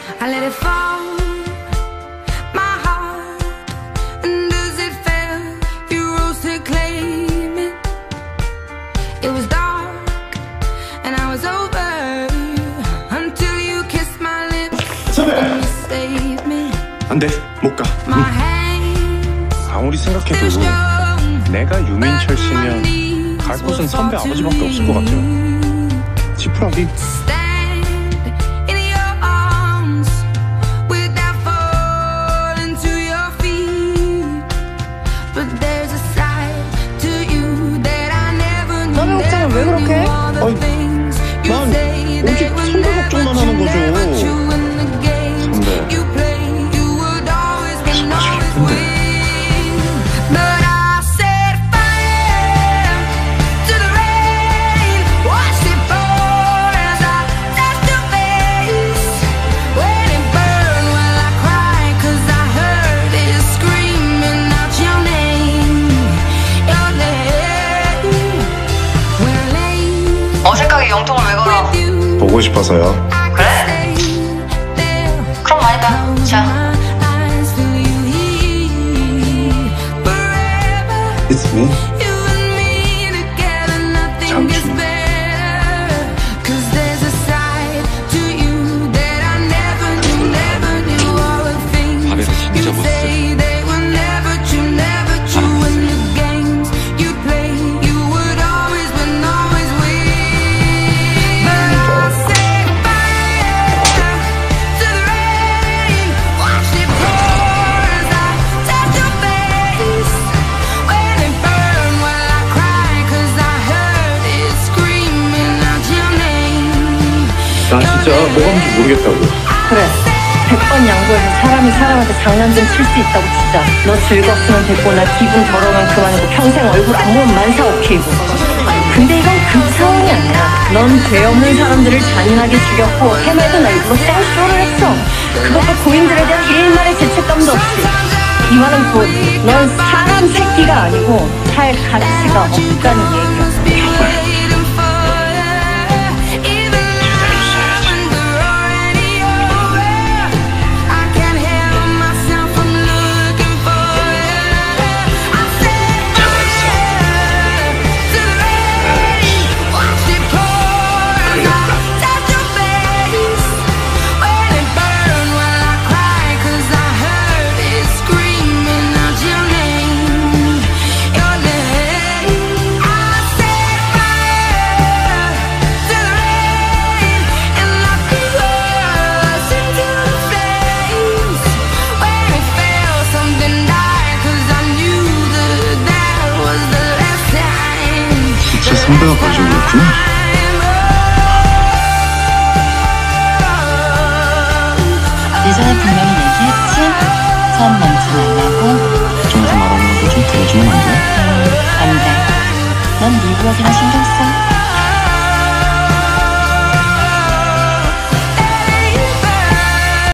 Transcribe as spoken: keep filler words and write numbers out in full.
I let it fall, my heart, and as it fell, you rose to claim it. It was dark, and I was over until you kissed my lips and you saved me. 안 돼, 못 가. My hands 아무리 생각해도 내가 유민철 씨면 갈 곳은 선배 아버지밖에 없을 것 같아요. 지푸라기. 남의 걱정을 왜 그렇게 해? 아니, 난 오직 선배 걱정만 하는 거죠. 선배, 계속 하시고 싶은데. 어색하게 영통을 왜 걸어? 보고 싶어서요. 그래? 그럼 말해봐. 자. It's me. 잠시. 밥에서 진짜 멋있어. 나 진짜 뭐가 뭔지 모르겠다고. 그래. 백 번 양보해서 사람이 사람한테 장난 좀 칠 수 있다고 치자. 너 즐겁으면 됐고 나 기분 더러우면 그만이고 평생 얼굴 안 보면 만사 오케이고. 근데 이건 그 상황이 아니야. 넌 죄 없는 사람들을 잔인하게 죽였고 해맑은 얼굴로 땡쇼를 했어. 그것도 고인들에 대한 일말의 죄책감도 없이. 이 말은 곧 넌 사람 새끼가 아니고 살 가치가 없다는 얘기야. 선배가 가지고 있구나. 예전에 분명히 얘기했지? 처음 넘지 말라고. 정에서 말하는 것도 좀 들어주면 안 돼? 음, 안 돼. 넌 네 구역이나 신경 써.